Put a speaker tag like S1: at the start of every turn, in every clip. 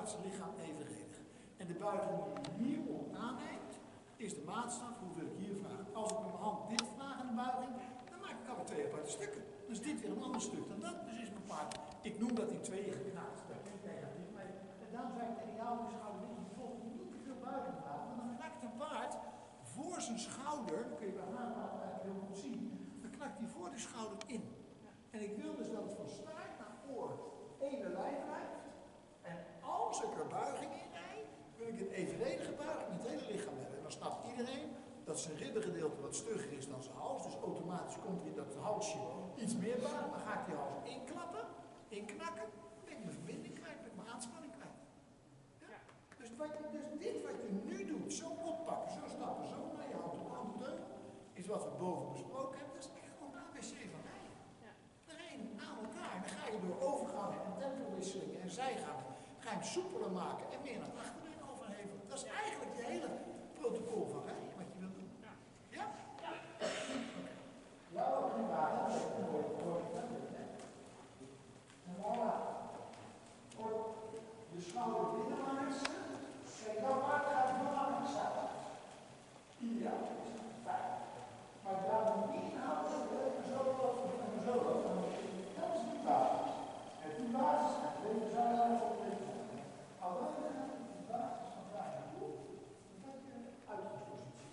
S1: buitenaardse lichaam evenredig. En de buiging die je hierop aanneemt, is de maatstaf hoeveel ik hier vraag. Als ik met mijn hand dit vraag in de buiging, dan maak ik alweer 2 aparte stukken. Dan is dit weer een ander stuk dan dat. Dus is mijn paard, ik noem dat in 2 geknaakt. En daarom zei ik tegen jou, de schouder, je volgt niet te veel buiging vragen, want dan knakt een paard voor zijn schouder, dat kun je bij aanpakken eigenlijk heel goed zien, dan knakt hij voor de schouder in. En ik wil dus dat het van staart naar oor één lijn blijft. En als ik er buiging in rijd, wil ik een evenredige buiging in het hele lichaam hebben. En dan snapt iedereen dat zijn ribbengedeelte wat stugger is dan zijn hals. Dus automatisch komt er in dat halsje iets meer buigen. Dan ga ik die hals inklappen, inknakken. Dan ben ik mijn verbinding kwijt, ben ik mijn aanspanning kwijt. Ja? Dus dit wat je nu doet, zo oppakken, zo stappen, zo naar je hand op handteug, is wat we boven besproken hebben. Dat is echt gewoon een ABC van rijden. Dan rij je aan elkaar. Dan ga je door overgangen en tempowisselingen en zijgangen, ga je hem soepeler maken en meer naar achterin overhevelen. Dat is eigenlijk je hele protocol van rijden, wat je wil doen. Ja? Ja. Okay. Ja, ook niet waar. Dat is een mooie en voilà. Op je schouder binnenwaarts. Kijk, dan maakt het nog anders staan. Ideaal is het fijn. Maar daar moet niet inhouden, en zo lopen, en zo lopen. Dat is die basis. En die basis, deze zou je eens op deze zetten. Alleen die basis van daar naartoe, dan heb je een uitgangspositie.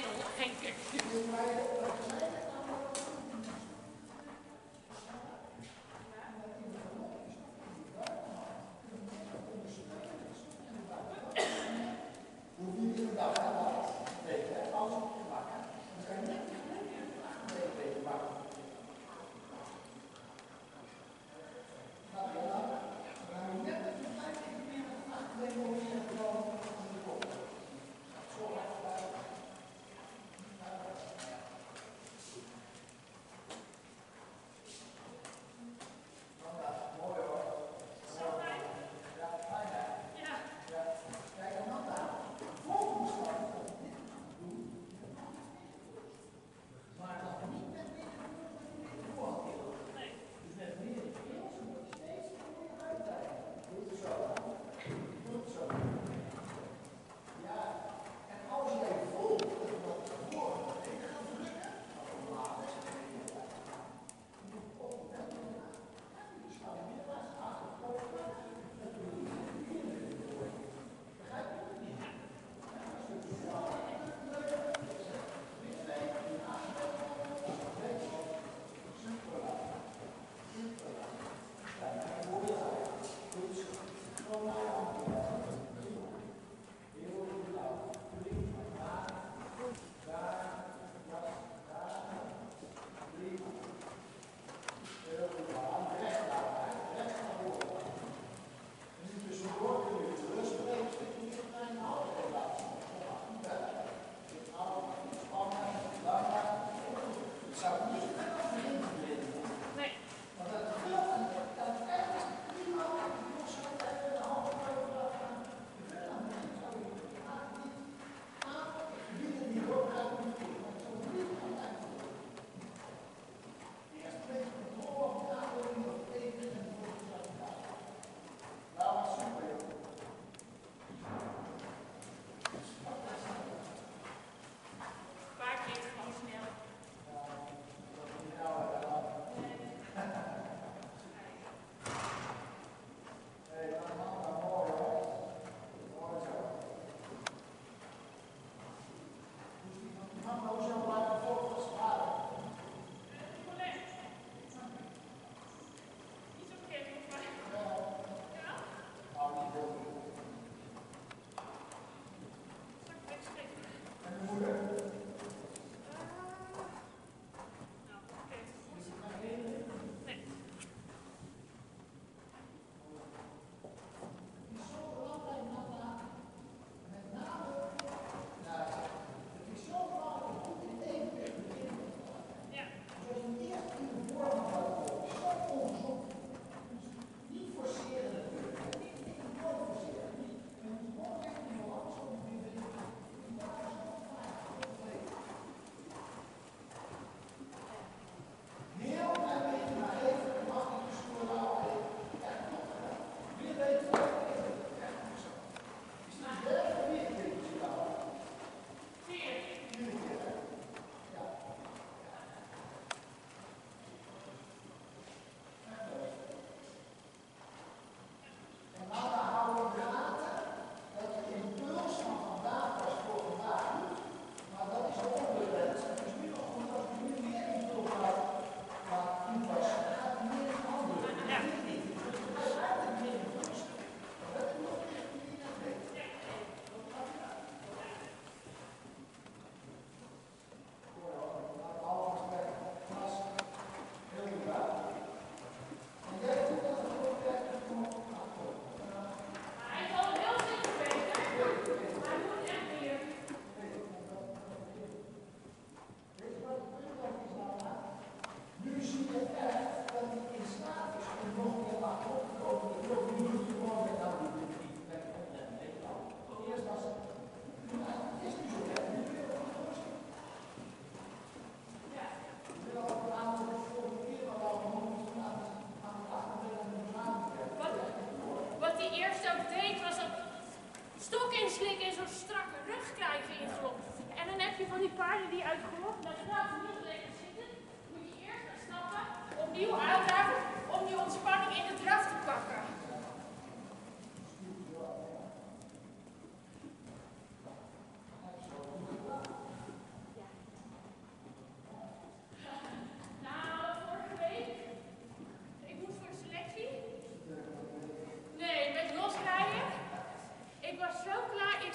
S2: geen kekje.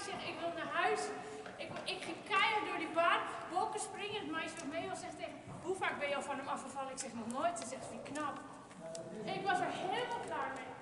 S2: Ik zeg, ik wil naar huis. Ik ging keihard door die baan, wolken springen. Het meisje wat mee was zegt tegen me, hoe vaak ben je al van hem afgevallen? Ik zeg, nog nooit. Ze zegt, vind ik knap. Ik was er helemaal klaar mee.